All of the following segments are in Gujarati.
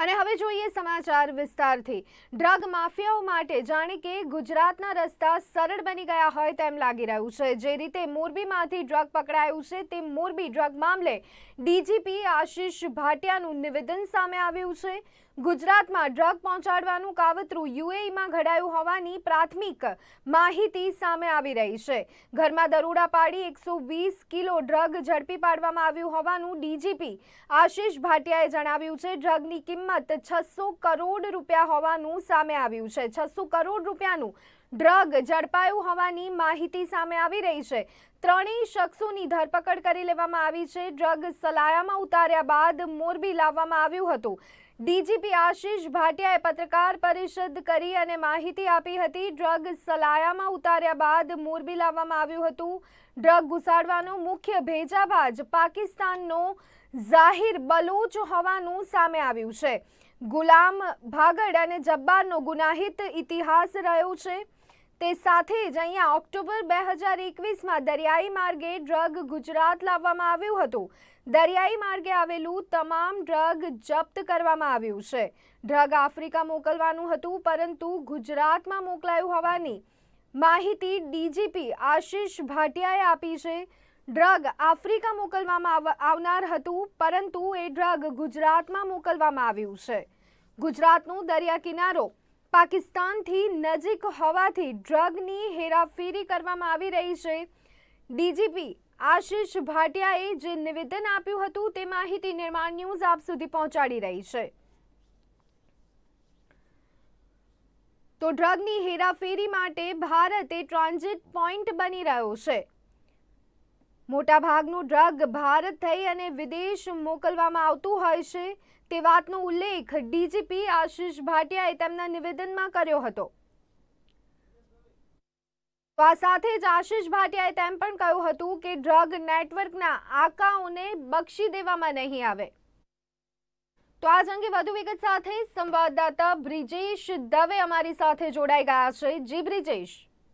અને હવે જોઈએ સમાચાર વિસ્તારથી। ડ્રગ માફિયાઓ માટે જાણે કે ગુજરાતના રસ્તા સરળ બની ગયા હોય તેમ લાગી રહ્યું છે। જે રીતે મોરબીમાંથી ડ્રગ પકડાયું છે તે મોરબી ડ્રગ મામલે ડીજીપી આશિષ ભાટિયાનું નિવેદન સામે આવ્યું છે। ગુજરાતમાં ડ્રગ પહોંચાડવાનું કાવતરું યુએઈમાં ઘડાયું હોવાની પ્રાથમિક માહિતી સામે આવી રહી છે। ઘરમાં દરોડા પાડી 120 કિલો ડ્રગ ઝડપી પાડવામાં આવ્યું હોવાનું ડીજીપી આશિષ ભાટિયાએ જણાવ્યું છે। ડ્રગની કિંમત 600 કરોડ રૂપિયા હોવાનું સામે આવ્યું છે। 600 કરોડ રૂપિયાનું ડ્રગ ઝડપાયું હોવાની માહિતી સામે આવી રહી છે। ત્રણેય શખ્સોની ધરપકડ કરી લેવામાં આવી છે। ડ્રગ સલાયામાં ઉતાર્યા બાદ મોરબી લાવવામાં આવ્યું હતું। ડીજીપી આશિષ ભાટિયાએ પત્રકાર પરિષદ કરી અને માહિતી આપી હતી। ડ્રગ સલાયામાં ઉતાર્યા બાદ મોરબી લાવવામાં આવ્યું હતું। ડ્રગ ઘુસાડવાનો મુખ્ય ભેજાબાજ પાકિસ્તાનનો ઝાહિર બલોચ હોવાનું સામે આવ્યું છે। ગુલામ ભાગડ અને જબ્બારનો ગુનાહિત ઇતિહાસ રહ્યો છે। તે સાથે જ અહીંયા ઓક્ટોબર 2021માં દરિયાઈ માર્ગે ડ્રગ ગુજરાત લાવવામાં આવ્યું હતું। દરિયાઈ માર્ગે આવેલું તમામ ડ્રગ જપ્ત કરવામાં આવ્યું છે। ડ્રગ આફ્રિકા મોકલવાનું હતું પરંતુ ગુજરાતમાં મોકલાયું હોવાની માહિતી ડીજીપી આશિષ ભાટિયાએ આપી છે। ડ્રગ આફ્રિકા મોકલવામાં આવનાર હતું પરંતુ એ ડ્રગ ગુજરાતમાં મોકલવામાં આવ્યું છે। ગુજરાતનો દરિયા કિનારો પાકિસ્તાનથી નજીક હોવાથી ડ્રગની હેરાફેરી કરવામાં આવી રહી છે। ડીજીપી આશિષ ભાટિયાએ જે નિવેદન આપ્યું હતું તે માહિતી નિર્માણ ન્યૂઝ આપ સુધી પહોંચાડી રહી છે। તો ડ્રગની હેરાફેરી માટે ભારત એ ટ્રાન્ઝિટ પોઈન્ટ બની રહ્યો છે। મોટાભાગનું ડ્રગ ભારત થઈ અને વિદેશ મોકલવામાં આવતું હોય છે તે વાતનો ઉલ્લેખ ડીજીપી આશિષ ભાટિયાએ તેમના નિવેદનમાં કર્યો હતો। તો આ સાથે જ આશિષ ભાટિયાએ તેમ પણ કહ્યું હતું કે ડ્રગ નેટવર્કના આકાઓને બક્ષી દેવામાં નહીં આવે। તો આ અંગે વધુ વિગત સાથે સંવાદદાતા બ્રિજેશ દવે અમારી સાથે જોડાઈ ગયા છે। જી બ્રિજેશ।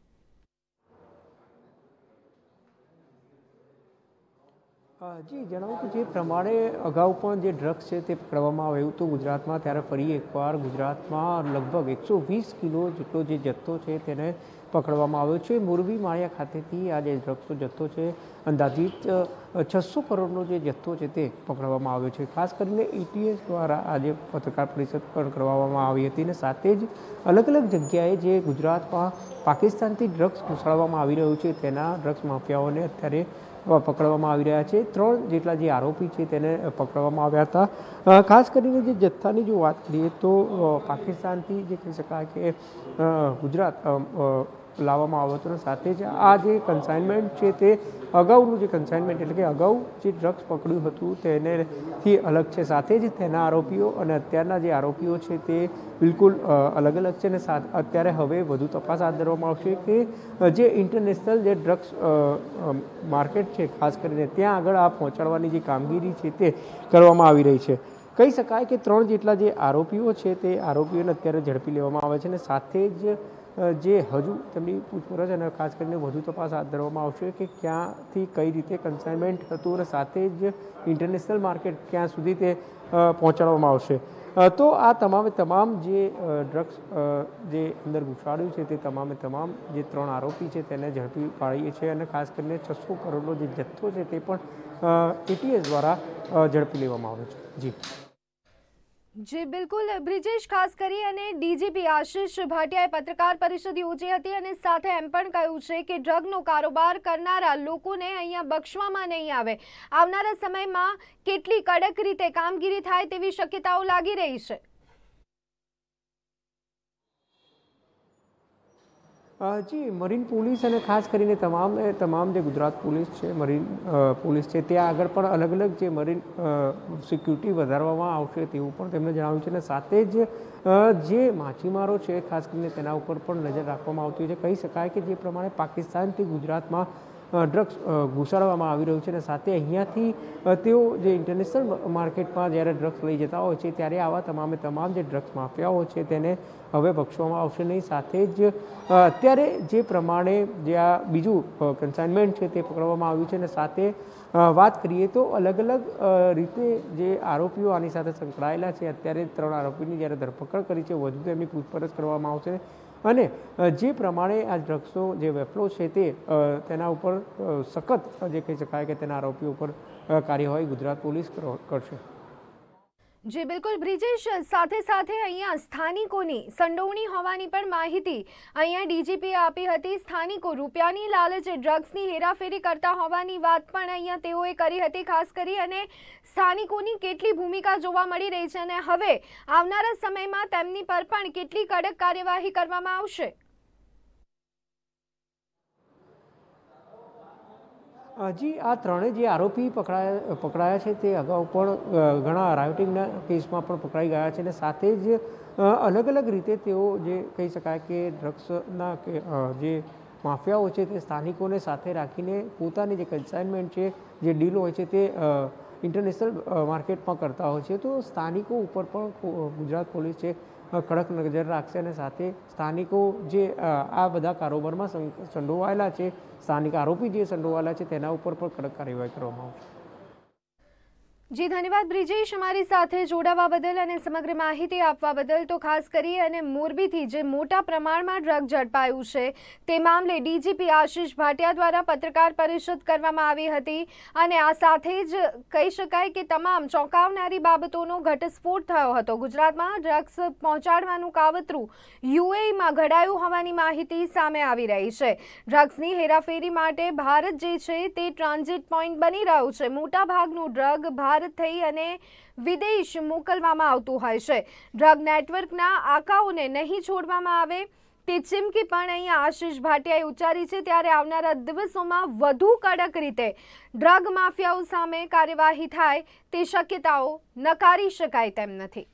જી જણાવું કે જે પ્રમાણે અગાઉ પણ જે ડ્રગ્સ છે તે પકડવામાં આવ્યું હતું ગુજરાતમાં, ત્યારે ફરી એકવાર ગુજરાતમાં લગભગ 120 કિલો જેટલો જે જથ્થો છે તેને પકડવામાં આવ્યો છે। મોરબી માળિયા ખાતેથી આ જે ડ્રગ્સનો જથ્થો છે અંદાજિત 600 કરોડનો જે જથ્થો છે તે પકડવામાં આવ્યો છે। ખાસ કરીને એટીએસ દ્વારા આજે પત્રકાર પરિષદ પણ કરવામાં આવી હતી અને સાથે જ અલગ અલગ જગ્યાએ જે ગુજરાતમાં પાકિસ્તાનથી ડ્રગ્સ ઘુસાડવામાં આવી રહ્યું છે તેના ડ્રગ્સ માફિયાઓને અત્યારે પકડવામાં આવી રહ્યા છે। 3 જેટલા જે આરોપી છે તેને પકડવામાં આવ્યા હતા। ખાસ કરીને જે જથ્થાની જો વાત કરીએ તો પાકિસ્તાનથી જે કહી શકાય કે ગુજરાત લાવવામાં આવ્યો હતો, સાથે જ આ જે કન્સાઇનમેન્ટ છે તે અગાઉનું જે કન્સાઇનમેન્ટ એટલે કે અગાઉ જે ડ્રગ્સ પકડ્યું હતું તેનેથી અલગ છે। સાથે જ તેના આરોપીઓ અને અત્યારના જે આરોપીઓ છે તે બિલકુલ અલગ અલગ છે અને અત્યારે હવે વધુ તપાસ હાથ ધરવામાં આવશે કે જે ઇન્ટરનેશનલ જે ડ્રગ્સ માર્કેટ છે ખાસ કરીને ત્યાં આગળ આ પહોંચાડવાની જે કામગીરી છે તે કરવામાં આવી રહી છે। કહી શકાય કે 3 જેટલા જે આરોપીઓ છે તે આરોપીઓને અત્યારે ઝડપી લેવામાં આવે છે અને સાથે જ જે હજુ તેમની પૂછપરછ અને ખાસ કરીને વધુ તપાસ હાથ ધરવામાં આવશે કે ક્યાંથી કઈ રીતે કન્સાઇનમેન્ટ હતું અને સાથે જ ઇન્ટરનેશનલ માર્કેટ ક્યાં સુધી તે પહોંચાડવામાં આવશે। તો આ તમામ જે ડ્રગ્સ જે અંદર ઘુસાડ્યું છે તે તમામ જે 3 આરોપી છે તેને ઝડપી પાડીએ છીએ અને ખાસ કરીને 600 કરોડનો જે જથ્થો છે તે પણ એટીએસ દ્વારા ઝડપી લેવામાં આવ્યો છે। જી જી બિલકુલ બ્રિજેશ, ખાસ કરી અને ડીજીપી આશિષ ભાટિયાએ પત્રકાર પરિષદ યોજી હતી અને સાથે એમ પણ કહ્યું છે કે ડ્રગનો કારોબાર કરનારા લોકોને અહીંયા બક્ષવામાં નહીં આવે। આવનારા સમયમાં કેટલી કડક રીતે કામગીરી થાય તેવી શક્યતાઓ લાગી રહી છે। જી મરીન પોલીસ અને ખાસ કરીને તમામ જે ગુજરાત પોલીસ છે, મરીન પોલીસ છે, ત્યાં આગળ પણ અલગ અલગ જે મરીન સિક્યુરિટી વધારવામાં આવશે તેવું પણ તેમણે જણાવ્યું છે અને સાથે જ જે માછીમારો છે ખાસ કરીને તેના ઉપર પણ નજર રાખવામાં આવતી છે। કહી શકાય કે જે પ્રમાણે પાકિસ્તાનથી ગુજરાતમાં ડ્રગ્સ ઘુસાડવામાં આવી રહ્યું છે અને સાથે અહીંયાથી તેઓ જે ઇન્ટરનેશનલ માર્કેટમાં જ્યારે ડ્રગ્સ લઈ જતા હોય છે ત્યારે આવા તમામ જે ડ્રગ્સ માફિયાઓ છે તેને હવે બક્ષવામાં આવશે નહીં। સાથે જ અત્યારે જે પ્રમાણે જે આ બીજું કન્સાઇનમેન્ટ છે તે પકડવામાં આવ્યું છે અને સાથે વાત કરીએ તો અલગ અલગ રીતે જે આરોપીઓ આની સાથે સંકળાયેલા છે અત્યારે 3 આરોપીની જ્યારે ધરપકડ કરી છે, વધુ તેમની પૂછપરછ કરવામાં આવશે અને જે પ્રમાણે આ ડ્રગ્સનો જે વેપલો છે તેના ઉપર સખત જે કહી શકાય કે તેના આરોપીઓ ઉપર કાર્યવાહી ગુજરાત પોલીસ કરશે। જી બિલકુલ બ્રિજેશ, સાથે સાથે અહીંયા સ્થાનિકોની સંડોવણી હોવાની પણ માહિતી અહીંયા ડીજીપીએ આપી હતી। સ્થાનિકો રૂપિયાની લાલચે ડ્રગ્સની હેરાફેરી કરતા હોવાની વાત પણ અહીંયા તેઓએ કરી હતી, ખાસ કરી અને સ્થાનિકોની કેટલી ભૂમિકા જોવા મળી રહી છે અને હવે આવનારા સમયમાં તેમની પર પણ કેટલી કડક કાર્યવાહી કરવામાં આવશે? જી, આ ત્રણે જે આરોપી પકડાયા છે તે અગાઉ પણ ઘણા રાયોટિંગના કેસમાં પણ પકડાઈ ગયા છે અને સાથે જ અલગ અલગ રીતે તેઓ જે કહી શકાય કે ડ્રગ્સના જે માફિયાઓ છે તે સ્થાનિકોને સાથે રાખીને પોતાની જે કન્સાઇનમેન્ટ છે, જે ડીલ હોય છે તે ઇન્ટરનેશનલ માર્કેટમાં કરતા હોય છે। તો સ્થાનિકો ઉપર પણ ગુજરાત પોલીસ છે કડક નજર રાખશે અને સાથે સ્થાનિકો જે આ બધા કારોબારમાં સંડોવાયેલા છે, સ્થાનિક આરોપી જે સંડોવાયેલા છે તેના ઉપર પણ કડક કાર્યવાહી કરવામાં આવશે। જી ધન્યવાદ બ્રિજેશ, અમારી સાથે જોડાવા બદલ અને સમગ્ર માહિતી આપવા બદલ। તો ખાસ કરી અને મોરબીથી જે મોટા પ્રમાણમાં ડ્રગ ઝડપાયું છે તે મામલે ડીજીપી આશિષ ભાટિયા દ્વારા પત્રકાર પરિષદ કરવામાં આવી હતી અને આ સાથે જ કહી શકાય કે તમામ ચોંકાવનારી બાબતોનો ઘટસ્ફોટ થયો હતો। ગુજરાતમાં ડ્રગ્સ પહોંચાડવાનું કાવતરું યુએઈમાં ઘડાયું હોવાની માહિતી સામે આવી રહી છે। ડ્રગ્સની હેરાફેરી માટે ભારત જે છે તે ટ્રાન્ઝિટ પોઈન્ટ બની રહ્યું છે। મોટાભાગનું ડ્રગ ભારત થઈ અને વિદેશ મોકલવામાં આવતું હોય છે। ડ્રગ નેટવર્કના આકાઓને નહીં છોડવામાં આવે તે ચીમકી પણ અહીંયા આશિષ ભાટિયાએ ઉચ્ચારી છે। ત્યારે આવનારા દિવસોમાં વધુ કડક રીતે ડ્રગ માફિયાઓ સામે કાર્યવાહી થાય તે શક્યતાઓ નકારી શકાય તેમ નથી।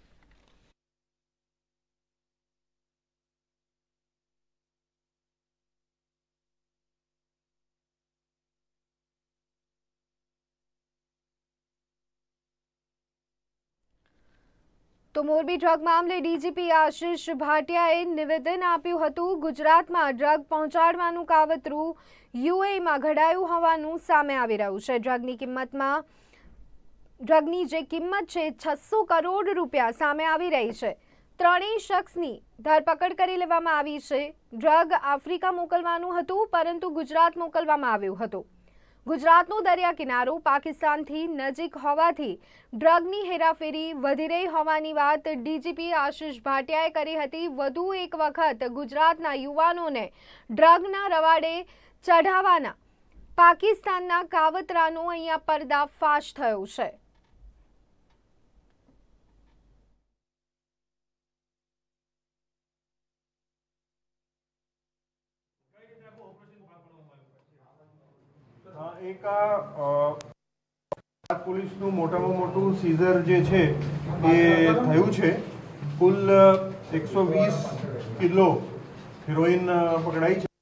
તો મોરબી ડ્રગ મામલે ડીજીપી આશિષ ભાટિયાએ નિવેદન આપ્યું હતું। ગુજરાતમાં ડ્રગ પહોંચાડવાનું કાવતરું યુએઈમાં ઘડાયું હોવાનું સામે આવી રહ્યું છે। ડ્રગની જે કિંમત છે 600 કરોડ રૂપિયા સામે આવી રહી છે। ત્રણેય શખ્સની ધરપકડ કરી લેવામાં આવી છે। ડ્રગ આફ્રિકા મોકલવાનું હતું પરંતુ ગુજરાત મોકલવામાં આવ્યું હતું। ગુજરાતનો દરિયા કિનારો પાકિસ્તાનથી નજીક હોવાથી ડ્રગની હેરાફેરી વધી રહી હોવાની વાત ડીજીપી આશિષ ભાટિયાએ કરી હતી। વધુ એક વખત ગુજરાતના યુવાનોને ડ્રગના રવાડે ચઢાવવાના પાકિસ્તાનના કાવતરાનો અહીંયા પર્દાફાશ થયો છે। એક પોલીસનું મોટામાં મોટું સીઝર જે છે એ થયું છે। કુલ 120 કિલો હિરોઈન પકડાઈ છે।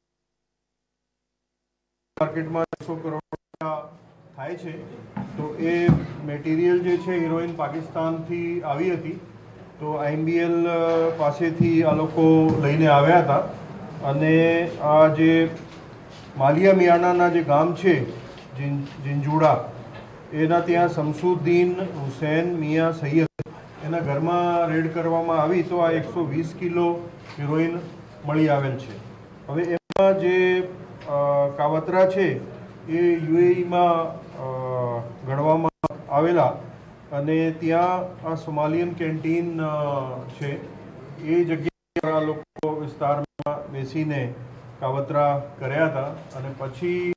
માર્કેટમાં 100 કરોડ થાય છે। તો એ મટીરિયલ જે છે હિરોઈન પાકિસ્તાનથી આવી હતી। તો IMBL પાસેથી આ લોકો લઈને આવ્યા હતા અને આ જે માલિયા મિયાણાના જે ગામ છે જીંજુડા, એના ત્યાં શમસુદ્દીન હુસૈન મિયા સૈયદ એના ઘરમાં રેડ કરવામાં આવી તો આ 120 કિલો હિરોઈન મળી આવેલ છે। હવે એમાં જે કાવતરા છે એ યુએઈમાં ઘડવામાં આવેલા અને ત્યાં આ સોમાલિયન કેન્ટીન છે એ જગ્યાએ આ લોકો વિસ્તારમાં બેસીને કાવતરા કર્યા હતા અને પછી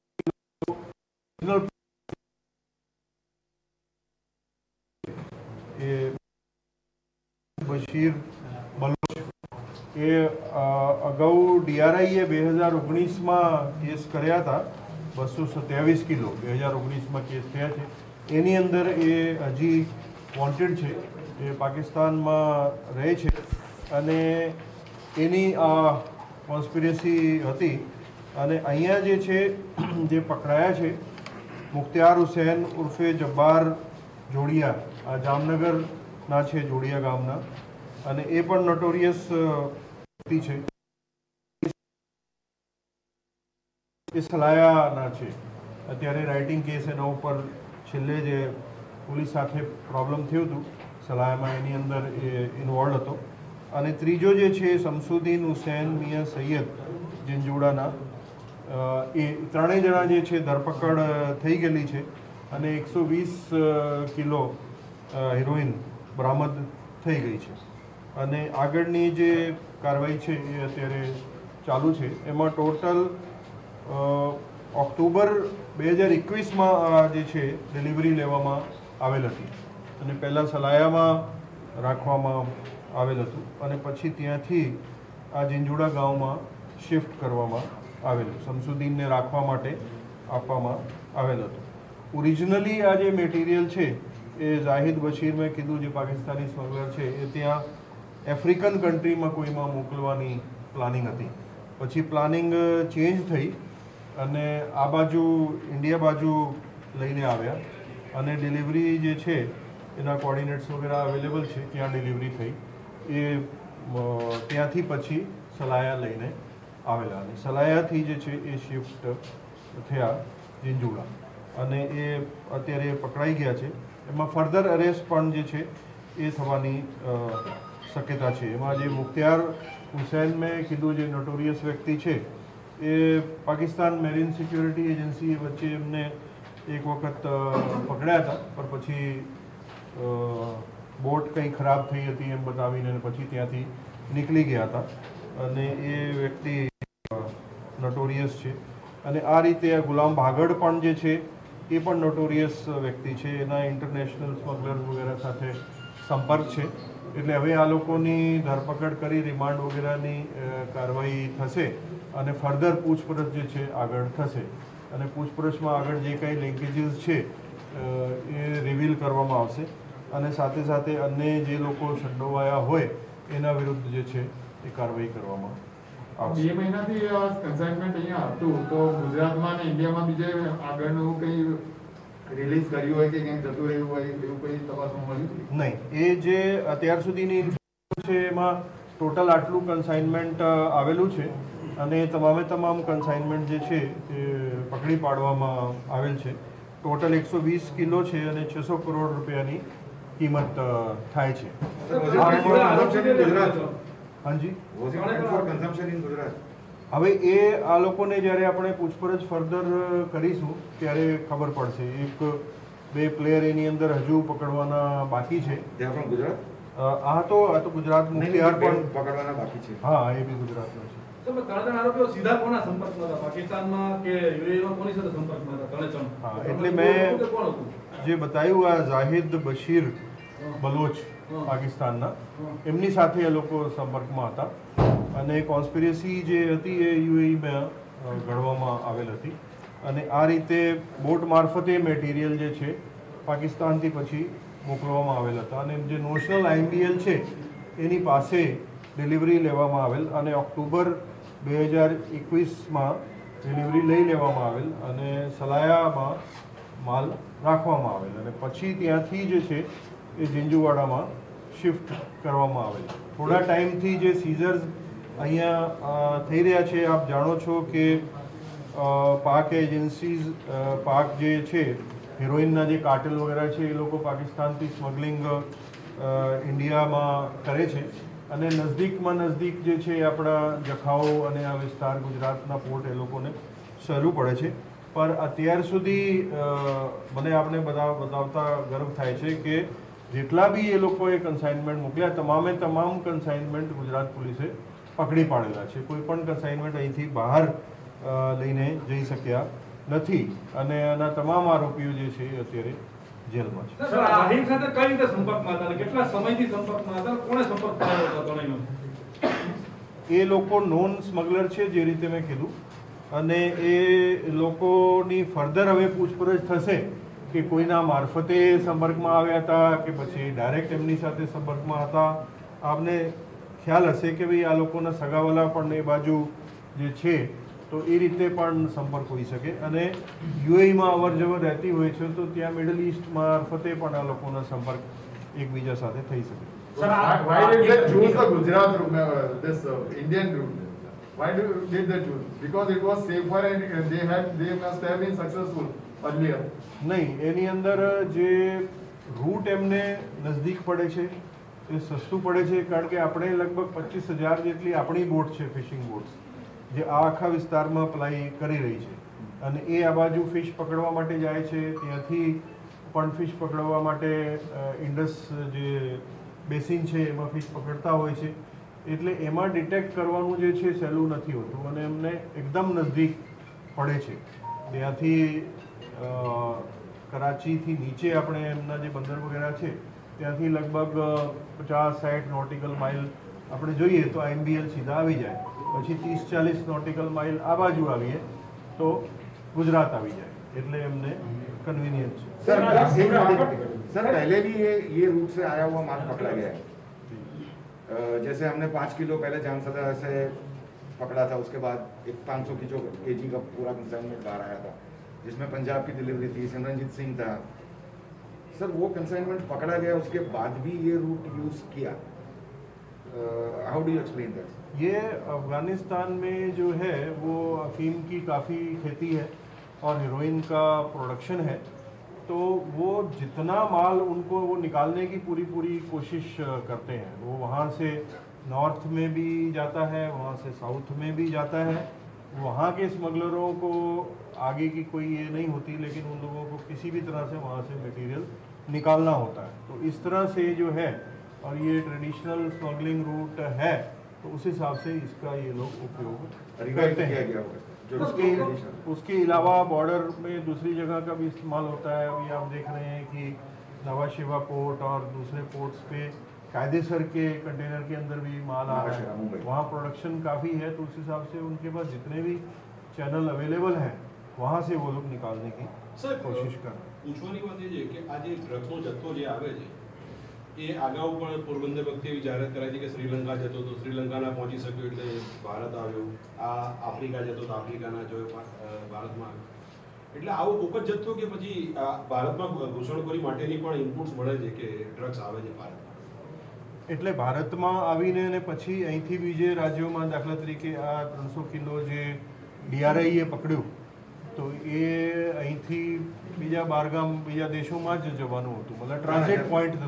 બશીર બલોચ એ અગાઉ DRIએ 2019માં કેસ કર્યા હતા। 227 કિલો 2019માં કેસ થયા છે। એની અંદર એ હજી વોન્ટેડ છે, એ પાકિસ્તાનમાં રહે છે અને એની આ કોન્સ્પિરસી હતી અને અહીંયા જે છે જે પકડાયા છે મુખ્તિયાર હુસૈન ઉર્ફે જબ્બાર જોડિયા, આ જામનગરના છે, જોડિયા ગામના, અને એ પણ નોટોરિયસ વ્યક્તિ છે, એ સલાયાના છે. અત્યારે રાઇટિંગ કેસ એના ઉપર છેલ્લે જે પોલીસ સાથે પ્રોબ્લેમ થયું હતું સલાયામાં, એની અંદર એ ઇન્વોલ્વ હતો. અને ત્રીજો જે છે શમસુદ્દીન હુસૈન મિયા સૈયદ ઝીંઝુવાડાના, એ ત્રણેય જણા જે છે ધરપકડ થઈ ગયેલી છે અને 120 કિલો હિરોઈન બરામદ થઈ ગઈ છે. અને આગળની જે કાર્યવાહી છે એ અત્યારે ચાલુ છે. એમાં ટોટલ ઓક્ટોબર 2021માં જે છે ડિલિવરી લેવામાં આવેલ હતી અને પહેલાં સલાયામાં રાખવામાં આવેલ હતું અને પછી ત્યાંથી આ ઝીંઝુવાડા ગામમાં શિફ્ટ કરવામાં આવેલું, શમસુદ્દીનને રાખવા માટે આપવામાં આવેલ હતું. ઓરિજિનલી આ જે મટીરિયલ છે એ જાહિદ બશીર, મેં કીધું, જે પાકિસ્તાની સ્મગલર છે, એ ત્યાં આફ્રિકન કન્ટ્રીમાં કોઈમાં મોકલવાની પ્લાનિંગ હતી. પછી પ્લાનિંગ ચેન્જ થઈ અને આ બાજુ ઇન્ડિયા બાજુ લઈને આવ્યા અને ડિલિવરી જે છે એના કોર્ડિનેટ્સ વગેરે અવેલેબલ છે, ત્યાં ડિલિવરી થઈ. એ ત્યાંથી પછી સલાયા લઈને આવેલા અને સલાયાથી જે છે એ શિફ્ટ થયા ઝીંઝુવાડા અને એ અત્યારે પકડાઈ ગયા છે. એમાં ફર્ધર અરેસ્ટ પણ જે છે એ થવાની શક્યતા છે. એમાં જે મુખ્તિયાર હુસૈન, મેં કીધું, જે નોટોરિયસ વ્યક્તિ છે, એ પાકિસ્તાન મેરીન સિક્યોરિટી એજન્સી વચ્ચે એમને એક વખત પકડ્યા હતા, પણ પછી બોટ કંઈ ખરાબ થઈ હતી એમ બતાવીને પછી ત્યાંથી નીકળી ગયા હતા અને એ વ્યક્તિ નોટોરિયસ છે. અને આ રીતે ગુલામ ભાગડ પણ જે છે એ પણ નોટોરિયસ વ્યક્તિ છે, એના ઇન્ટરનેશનલ સ્મગલર વગેરે સાથે સંપર્ક છે. એટલે હવે આ લોકોની ધરપકડ કરી રિમાન્ડ વગેરેની કાર્યવાહી થશે અને ફર્ધર પૂછપરછ જે છે આગળ થશે અને પૂછપરછમાં આગળ જે કંઈ લિંકેજીસ છે એ રિવીલ કરવામાં આવશે અને સાથે સાથે અન્ય જે લોકો સંડોવાયા હોય એના વિરુદ્ધ જે છે એ કાર્યવાહી કરવામાં આવશે. 2 મહિનાથી કન્સાઇનમેન્ટ અહીંયા હતું, તો ગુજરાતમાં અને ઇન્ડિયામાં બીજે આગળનું કંઈ રિલીઝ કર્યું હોય કે ક્યાંક જતું રહ્યું હોય એવું કંઈ તપાસમાં મળ્યું? નહીં, એ જે અત્યાર સુધીની છે એમાં ટોટલ આટલું કન્સાઇનમેન્ટ આવેલું છે અને તમામે તમામ કન્સાઇનમેન્ટ જે છે એ પકડી પાડવામાં આવેલ છે. ટોટલ 120 કિલો છે અને 600 કરોડ રૂપિયાની કિંમત થાય છે. હાજી, હવે એ આ લોકોને જ્યારે આપણે પૂછપરછ ફર્ધર કરીશું ત્યારે ખબર પડશે. 1-2 પ્લેયર એની અંદર હજુ પકડવાના બાકી છે. આ તો ગુજરાત મુખ્તિયાર પણ પકડવાના બાકી છે. હા, એ બી ગુજરાતનો છે. સીધા કોના સંપર્કમાં હતા, પાકિસ્તાનમાં કે યુએઈમાં કોની સાથે સંપર્કમાં હતા? હા, એટલે મેં જે બતાવ્યું, આ જાહિદ બશીર બલોચ પાકિસ્તાનના, એમની સાથે એ લોકો સંપર્કમાં હતા અને કોન્સ્પિરસી જે હતી એ યુએઈમાં ઘડવામાં આવેલ હતી અને આ રીતે બોટ મારફતે મટીરિયલ જે છે પાકિસ્તાનથી પછી મોકલવામાં આવેલ હતા અને જે નેશનલ IMBL છે એની પાસે ડિલિવરી લેવામાં આવેલ અને ઓક્ટોબર 2021માં ડિલિવરી લઈ લેવામાં આવેલ અને સલાયામાં માલ રાખવામાં આવેલ અને પછી ત્યાંથી જે છે એ ઝીંઝુવાડામાં શિફ્ટ કરવામાં આવેલ. થોડા ટાઈમથી જે સીઝર્સ અહીંયા થઈ રહ્યા છે, આપ જાણો છો કે પાક એજન્સીઝ, પાક જે છે હિરોઈનના જે કાર્ટેલ વગેરે છે એ લોકો પાકિસ્તાનથી સ્મગલિંગ ઇન્ડિયામાં કરે છે અને નજદીકમાં નજદીક જે છે આપણા જખાઓ અને આ વિસ્તાર ગુજરાતના પોર્ટ એ લોકોને સહેલું પડે છે. પણ અત્યાર સુધી મને આપણે બતાવતા ગર્વ થાય છે કે જેટલા બી એ લોકોએ કન્સાઇનમેન્ટ મોકલ્યા તમામે તમામ કન્સાઇનમેન્ટ ગુજરાત પોલીસે પકડી પાડેલા છે. કોઈ પણ કન્સાઇનમેન્ટ અહીંથી બહાર લઈને જઈ શક્યા નથી અને આના તમામ આરોપીઓ જે છે એ અત્યારે જેલમાં છે. સર, રાહિમ સાથે કઈ રીતે સંપર્કમાં હતા, કેટલા સમયથી સંપર્કમાં હતા, કોણે સંપર્ક કરાવ્યો હતો ત્રણેયનો? એ લોકો નોન સ્મગલર છે, જે રીતે મેં કીધું, અને એ લોકોની ફર્ધર હવે પૂછપરછ થશે કે કોઈના મારફતે સંપર્કમાં આવ્યા હતા કે પછી ડાયરેક્ટ એમની સાથે સંપર્કમાં હતા. આપને ખ્યાલ હશે કે ભાઈ આ લોકોના સગાવાલા પણ એ બાજુ જે છે તો એ રીતે પણ સંપર્ક હોઈ શકે. અને યુએઈમાં અવર જવર રહેતી હોય છે તો ત્યાં મિડલ ઇસ્ટ મારફતે પણ આ લોકોનો સંપર્ક એકબીજા સાથે થઈ શકે. Why did they choose the Gujarat route, this Indian route? Why did they choose? Because it was safer and they must have been successful earlier. નહીં, એની અંદર જે રૂટ એમને નજદીક પડે છે એ સસ્તું પડે છે, કારણ કે આપણે લગભગ 25,000 જેટલી આપણી બોટ છે, ફિશિંગ બોટ્સ, જે આ આખા વિસ્તારમાં અપ્લાય કરી રહી છે. અને એ આ બાજુ ફિશ પકડવા માટે જાય છે, ત્યાંથી પણ ફિશ પકડવા માટે ઇન્ડસ જે બેસિન છે એમાં ફિશ પકડતા હોય છે. એટલે એમાં ડિટેક્ટ કરવાનું જે છે સહેલું નથી હોતું અને એમને એકદમ નજદીક પડે છે. ત્યાંથી કરાચીથી નીચે આપણે એમના જે બંદર વગેરે છે ત્યાંથી લગભગ 50-60 નોટિકલ માઇલ આપણે જોઈએ તો IMBL સીધા આવી જાય, પછી 30-40 નોટિકલ માઇલ આ બાજુ આવીએ તો ગુજરાત આવી જાય, એટલે એમને कन्वीनियंट सर पहले भी ये रूट से आया हुआ माल पकड़ा गया है. जैसे हमने 5 किलो पहले जानसदा से पकड़ा था, उसके बाद एक 500 kg का पूरा कंसाइनमेंट बाहर आया था जिसमें पंजाब की डिलीवरी थी, सिमरनजीत सिंह था. सर वो कंसाइनमेंट पकड़ा गया, उसके बाद भी ये रूट यूज किया. How do you explain that? ये अफगानिस्तान में जो है वो अफीम की काफ़ी खेती है और हेरोइन का प्रोडक्शन है, तो वो जितना माल उनको वो निकालने की पूरी कोशिश करते हैं. वो वहाँ से नॉर्थ में भी जाता है, वहाँ से साउथ में भी जाता है. वहाँ के स्मगलरों को आगे की कोई ये नहीं होती, लेकिन उन लोगों को किसी भी तरह से वहाँ से मटेरियल निकालना होता है. तो इस तरह से जो है, और ये ट्रेडिशनल स्मगलिंग रूट है, तो उस हिसाब से इसका ये लोग उपयोग करते हैं. उसके अलावा बॉर्डर में दूसरी जगह का भी इस्तेमाल होता है. अभी आप देख रहे हैं कि नवा शिवा पोर्ट और दूसरे पोर्ट्स पे कायदेसर के कंटेनर के अंदर भी माल आ रहा है. वहाँ प्रोडक्शन काफ़ी है, तो उस हिसाब से उनके पास जितने भी चैनल अवेलेबल हैं वहाँ से वो लोग निकालने की कोशिश कर रहे हैं. પૂછવાની વાત એ છે કે આ જે ડ્રગ્સનો જથ્થો જે આવે છે એ અગાઉ પણ પોરબંદર વખતે એવી જાહેરાત કરાઈ હતી કે શ્રીલંકા જતો તો શ્રીલંકાના પહોંચી શક્યો એટલે ભારત આવ્યો, આ આફ્રિકા જતો તો આફ્રિકાના જો ભારતમાં આવ્યો. એટલે આવો ઉપજ જથ્થો કે પછી ભારતમાં ઘૂસણખોરી માટેની પણ ઇનપુટ્સ મળે છે કે ડ્રગ્સ આવે છે ભારતમાં? એટલે ભારતમાં આવીને અને પછી અહીંથી બીજે રાજ્યોમાં, દાખલા તરીકે આ 300 કિલો જે DRIએ પકડ્યું, તો એ અહીંથી બીજા બહારગામ બીજા દેશોમાં જ જવાનું હતું, મતલબ ટ્રાન્ઝિટ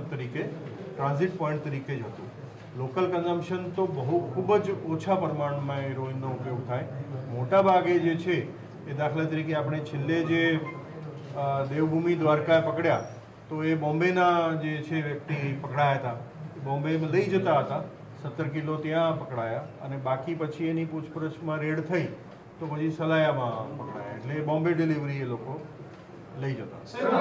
પોઈન્ટ તરીકે જ હતું. લોકલ કન્ઝમ્પશન તો ખૂબ જ ઓછા પ્રમાણમાં હેરોઇનનો ઉપયોગ થાય. મોટા ભાગે જે છે એ દાખલા તરીકે આપણે છેલ્લે જે દેવભૂમિ દ્વારકા પકડ્યા, તો એ બોમ્બેના જે છે વ્યક્તિ પકડાયા હતા, બોમ્બેમાં લઈ જતા હતા, 17 કિલો ત્યાં પકડાયા, અને બાકી પછી એની પૂછપરછમાં રેડ થઈ તો પછી સલાયામાં પકડાયા, એટલે બોમ્બે ડિલિવરી એ લોકો લઈ જતા.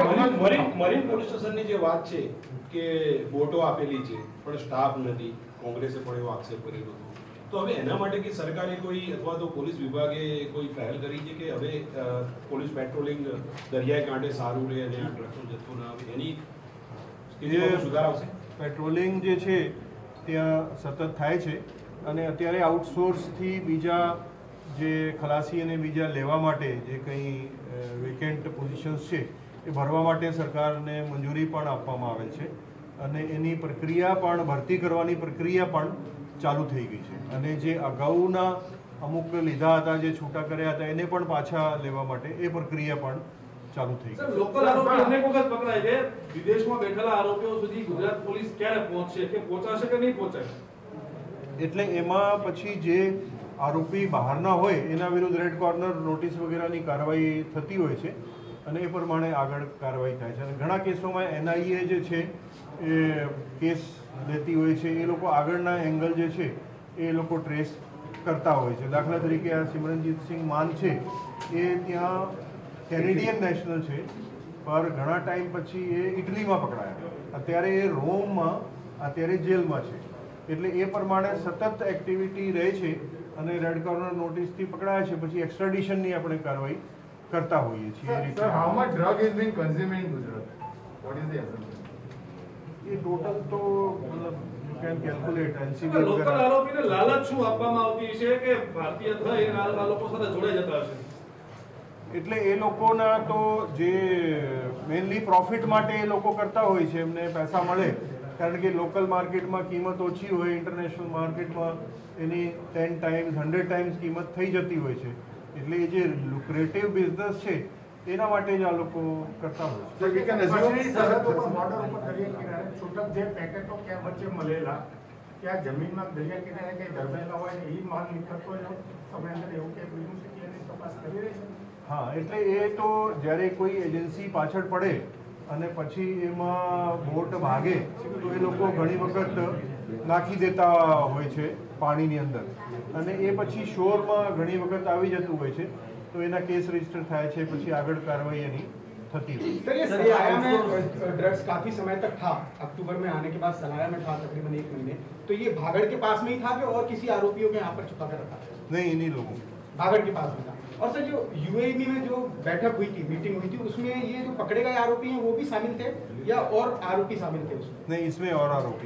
મરીન પોલીસ સ્ટેશનની જે વાત છે કે બોટો આપેલી છે પણ સ્ટાફ નથી, કોંગ્રેસે પણ એવો આક્ષેપ કરેલો હતો, તો હવે એના માટે કે સરકારે કોઈ અથવા તો પોલીસ વિભાગે કોઈ પહેલ કરી છે કે હવે પોલીસ પેટ્રોલિંગ દરિયાઈ કાંઠે સારું રહે અને આ ડ્રગ્સનો જથ્થો ના આવે, એની સ્થિતિમાં સુધાર આવશે? પેટ્રોલિંગ જે છે ત્યાં સતત થાય છે, અને અત્યારે આઉટસોર્સથી બીજા જે ખલાસી અને બીજા લેવા માટે જે કંઈ વેકેન્ટ પોઝિશન્સ છે એ ભરવા માટે સરકારને મંજૂરી પણ આપવામાં આવેલ છે, અને એની પ્રક્રિયા પણ, ભરતી કરવાની પ્રક્રિયા પણ ચાલુ થઈ ગઈ છે. અને જે અગાઉના અમુક લીધા હતા, જે છૂટા કર્યા હતા, એને પણ પાછા લેવા માટે એ પ્રક્રિયા પણ ચાલુ થઈ ગઈ. લોકલ આરોપી અનેક વખત પકડાય છે, વિદેશમાં બેઠેલા આરોપીઓ સુધી ગુજરાત પોલીસ ક્યારે પહોંચશે, કે પહોંચાશે કે નહીં પહોંચાય? એટલે એમાં પછી જે આરોપી બહારના હોય એના વિરુદ્ધ રેડ કોર્નર નોટિસ વગેરેની કાર્યવાહી થતી હોય છે, અને એ પ્રમાણે આગળ કાર્યવાહી થાય છે. અને ઘણા કેસોમાં NIA જે છે એ કેસ લેતી હોય છે, એ લોકો આગળના એંગલ જે છે એ લોકો ટ્રેસ કરતા હોય છે. દાખલા તરીકે આ સિમરનજીત સિંહ માન છે એ ત્યાં કેનેડિયન નેશનલ છે, પર ઘણા ટાઈમ પછી એ ઇટલીમાં પકડાયા, અત્યારે એ રોમમાં અત્યારે જેલમાં છે. એટલે એ પ્રમાણે સતત એક્ટિવિટી રહે છે, અને રેડ કોર્નર નોટિસથી પકડાયા છે પછી એક્સ્ટ્રાડિશનની આપણે કાર્યવાહી કરતા હોઈએ છીએ. Sir, how much drug is being consumed in Gujarat? What is the assumption? એ ટોટલ તો મતલબ can calculate LCB લોકલ આરોપીને લાલચ શું આપવામાં આવતી છે કે ભારતીય થઈ આ લોકો સાથે જોડાઈ જતા હશે? એટલે એ લોકોના તો જે મેનલી પ્રોફિટ માટે એ લોકો કરતા હોય છે, એમને પૈસા મળે, કારણ કે લોકલ માર્કેટમાં કિંમત ઓછી હોય, ઇન્ટરનેશનલ માર્કેટમાં એની 10 ટાઈમ્સ 100 ટાઈમ્સ કિંમત થઈ જતી હોય છે, એટલે એ જે લુક્રેટિવ બિઝનેસ છે એના માટે જ આ લોકો કરતા હોય છે. છૂટક જે પેકેટો ક્યાં વચ્ચે મળેલા ત્યાં જમીનમાં દરિયા કિનારે કઈ દરબાયેલા હોય ને એ માલ નીકળતો સમય અંદર એવું કે બન્યું છે કે એની તપાસ કરી રહી છે? હા, એટલે એ તો જ્યારે કોઈ એજન્સી પાછળ પડે અને પછી એમાં બોટ ભાગે તો એ લોકો ઘણી વખત નાખી દેતા હોય છે પાણીની અંદર, અને એ પછી શોરમાં ઘણી વખત આવી જતું હોય છે, तो एना केस रजिस्टर थाय छे, પછી આગળ કાર્યવાહી એની થતી है। सर ये सलाया में ड्रग्स काफी समय तक था, अक्टूबर में आने के बाद सलाया में था तकरीबन 1 महीने, तो ये भागड़ के पास में ही था कि और किसी आरोपियों के यहाँ पर छुपा कर रखा था? नहीं, इन्हीं लोगों भागड़ के पास में था। और सर जो यूएई में जो बैठक हुई थी, मीटिंग हुई थी, उसमें ये जो पकड़े गए आरोपी हैं वो भी शामिल थे या और आरोपी शामिल थे उसमें? नहीं, इसमें और आरोपी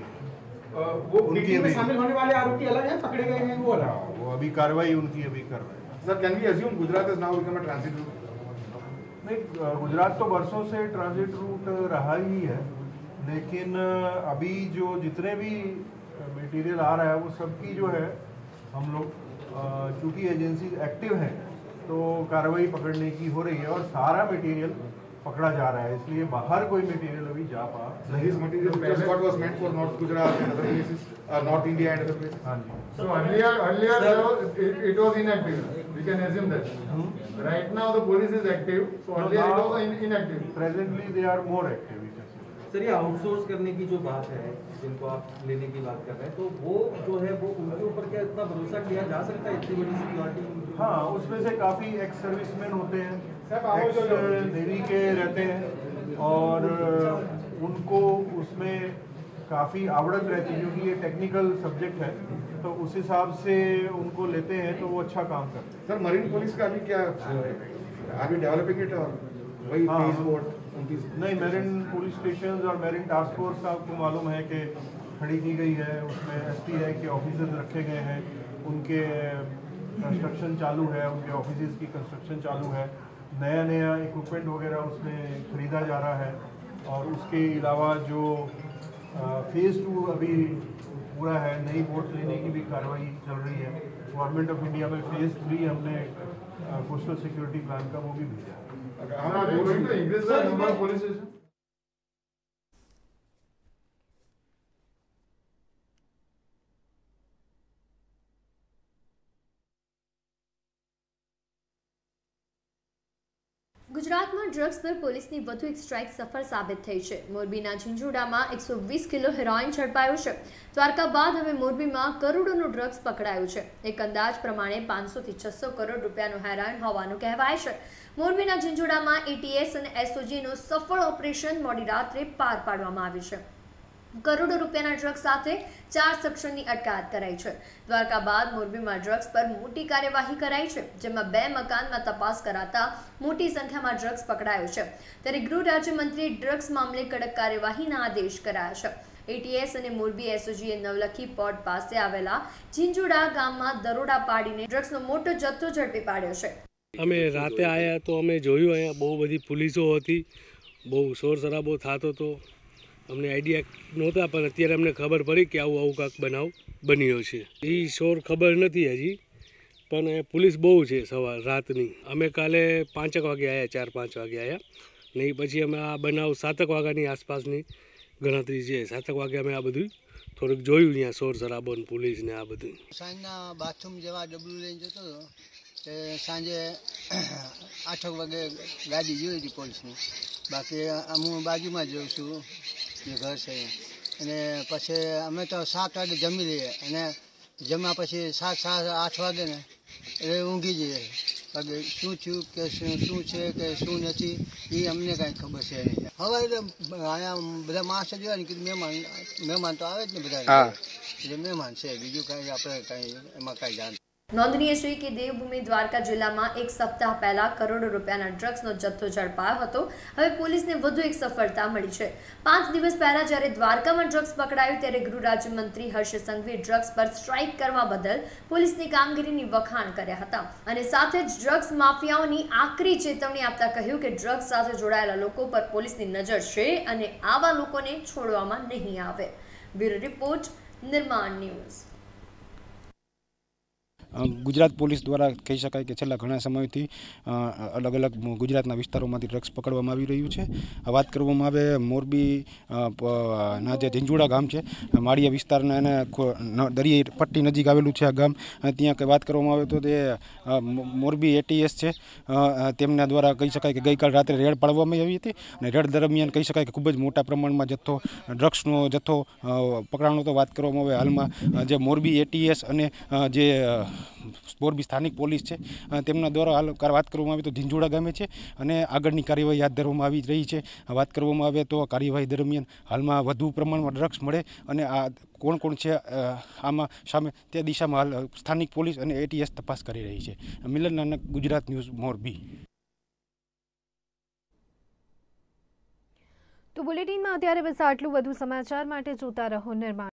वो मीटिंग में शामिल होने वाले आरोपी अलग हैं, पकड़े गए हैं वो अलग? वो अभी कार्रवाई उनकी अभी कर रहे हैं। Sir, can we assume Gujarat is now become a transit route? नहीं, गुजरात तो बरसों से ट्रांजिट रूट रहा ही है, लेकिन अभी जो जितने भी मटेरियल आ रहा है वो सबकी जो है हम लोग चूँकि एजेंसी एक्टिव है तो कार्रवाई पकड़ने की हो रही है और सारा मटेरियल पकड़ा जा रहा है, इसलिए बाहर कोई मटेरियल अभी जा पा नहीं। This material just what was meant for North Gujarat and other places, North India and other places. हाँ जी। So earlier it was inactive. We can assume that. Right now the police is active. So earlier it was inactive. Presently they are more active. Sir ये आउटसोर्स करने की जो बात है, जिनको आप लेने की बात कर रहे हैं, तो वो जो है वो उनके ऊपर क्या इतना भरोसा किया जा सकता है? इतनी बड़ी सिक्योरिटी? हाँ, उसमें से काफ़ी एक्स सर्विसमैन होते हैं, एक्स नेवी के रहते हैं और उनको उसमें काफ़ी आवड़त रहती है क्योंकि ये टेक्निकल सब्जेक्ट है, तो उस हिसाब से उनको लेते हैं तो वो अच्छा काम करते हैं। सर, मरीन पुलिस का अभी क्या आर वी डेवलपिंग इट और वही पेस बोट? नहीं, मेरिन पुलिस स्टेशन और मेरिन टास्क फोर्स का आपको मालूम है कि खड़ी की गई है, उसमें STI के ऑफिसर्स रखे गए हैं, उनके कंस्ट्रक्शन चालू है, उनके ऑफिस की कंस्ट्रक्शन चालू है, नया नया इक्विपमेंट वगैरह उसमें खरीदा जा रहा है और उसके अलावा जो फेज़ 2 अभी पूरा है, नई बोट लेने की भी कार्रवाई चल रही है। गवर्नमेंट ऑफ इंडिया में फेज़ 3 हमने कोस्टल सिक्योरिटी प्लान का वो भी भेजा है। ગુજરાતમાં ડ્રગ્સ પર પોલીસની વધુ એક સ્ટ્રાઇક સફળ સાબિત થઈ છે। મોરબીના ઝીંઝુડામાં 120 કિલો હેરોઇન ઝડપાયું છે। દ્વારકા બાદ હવે મોરબીમાં કરોડોનું ડ્રગ્સ પકડાયું છે। એક અંદાજ પ્રમાણે 500 થી 600 કરોડ રૂપિયાનું હેરોઇન હોવાનું કહેવાય છે। મોરબીના ઝીંઝુડામાં ATS અને SOGનું સફળ ઓપરેશન મોડી રાત્રે પાર પાડવામાં આવ્યું છે। કરોડો રૂપિયાના ડ્રગ્સ સાથે 4 શખ્સોની અટકાયત કરાઈ છે। દ્વારકા બાદ મોરબીમાં ડ્રગ્સ પર મોટી કાર્યવાહી કરાઈ છે, જેમાં 2 મકાનમાં તપાસ કરાતા મોટી સંખ્યામાં ડ્રગ્સ પકડાયો છે। ત્યારે ગૃહ રાજ્યમંત્રીએ ડ્રગ્સ મામલે કડક કાર્યવાહીના આદેશ કર્યા છે। ATS અને મોરબી SOGએ નવલખી પોર્ટ પાસે આવેલા ઝીંઝુડા ગામમાં દરોડા પાડીને ડ્રગ્સનો મોટો જથ્થો ઝડપી પાડ્યો છે। અમે રાતે આવ્યા તો અમે જોયું અહીંયા બહુ બધી પોલીસો હતી, બહુ શોર શરાબો થતો હતો, અમને આઈડિયા નહોતા, પણ અત્યારે અમને ખબર પડી કે આવું કાંક બનાવ બન્યો છે। એ શોર ખબર નથી હજી, પણ પોલીસ બહુ છે સવાર રાતની। અમે કાલે 5 વાગે આવ્યા, 4-5 વાગે આવ્યા ને પછી અમે આ બનાવ 7 વાગ્યાની આસપાસની ગણતરી છે। 7 વાગે અમે આ બધું થોડુંક જોયું, અહીંયા શોર શરાબો ને પોલીસ ને આ બધું। સાંજના બાથરૂમ જેવા ડબલું લઈને જતો હતો તે સાંજે 8 વાગે ગાડી જોઈ હતી પોલીસની, બાકી હું બાજુમાં જોઉં છું જે ઘર છે, અને પછી અમે તો 7 વાગે જમી લઈએ અને જમ્યા પછી 7-8 વાગે ને એટલે ઊંઘી જઈએ। બાકી શું થયું કે શું છે કે શું નથી એ અમને કાંઈ ખબર છે નહીં। હવે અહીંયા બધા માણસો જોયા ને કીધું મહેમાન તો આવે જ ને બધા, એટલે મહેમાન છે, બીજું કાંઈ આપણે કાંઈ એમાં કાંઈ જાણ નોંધનીય છે કે દેવભૂમિ દ્વારકા જિલ્લામાં એક સપ્તાહ પહેલા કરોડો રૂપિયાના ડ્રગ્સનો જથ્થો ઝડપાયો હતો. હવે પોલીસને વધુ એક સફળતા મળી છે. 5 દિવસ પહેલા જ્યારે દ્વારકામાં ડ્રગ્સ પકડાયું ત્યારે ગૃહ રાજ્યમંત્રી હર્ષ સંઘવીએ ડ્રગ્સ પર સ્ટ્રાઇક કરવા બદલ પોલીસની કામગીરીની વખાણ કર્યા હતા અને સાથે જ ડ્રગ્સ માફિયાઓની આકરી ચેતવણી આપતા કહ્યું કે ડ્રગ્સ સાથે જોડાયેલા લોકો પર પોલીસની નજર છે અને આવા લોકોને છોડવામાં નહીં આવે. Bureau report, Nirman news. Gujarat police દ્વારા કહી શકાય કે છેલ્લા ઘણા સમયથી અલગ અલગ ગુજરાતના વિસ્તારોમાંથી ડ્રગ્સ પકડવામાં આવી રહ્યું છે. વાત કરવામાં આવે મોરબીના જે ઝીંઝુડા ગામ છે, માળિયા વિસ્તારના એને દરિયાઈ પટ્ટી નજીક આવેલું છે આ ગામ. ત્યાં વાત કરવામાં આવે તો તે મોરબી ATS છે, તેમના દ્વારા કહી શકાય કે ગઈકાલ રાત્રે રેડ પાડવામાં આવી હતી અને રેડ દરમિયાન કહી શકાય કે ખૂબ જ મોટા પ્રમાણમાં ડ્રગ્સનો જથ્થો પકડાણો તો. વાત કરવામાં આવે હાલમાં જે મોરબી ATS અને જે મોરબી સ્થાનિક પોલીસ છે તેમના દ્વારા હાલ વાત કરવામાં આવે તો ઝીંઝુડા ગામે છે અને આગળની કાર્યવાહી હાથ ધરવામાં આવી રહી છે. વાત કરવામાં આવે તો કાર્યવાહી દરમિયાન હાલમાં વધુ પ્રમાણમાં ડ્રગ્સ મળે અને આ કોણ કોણ છે આમાં સામે તે દિશામાં હાલ સ્થાનિક પોલીસ અને ATS તપાસ કરી રહી છે. મિલન નાનક, ગુજરાત ન્યૂઝ, મોરબી. તો બુલેટિનમાં અત્યારે બસ આટલું. વધુ સમાચાર માટે જોતા રહો નિર્માણ.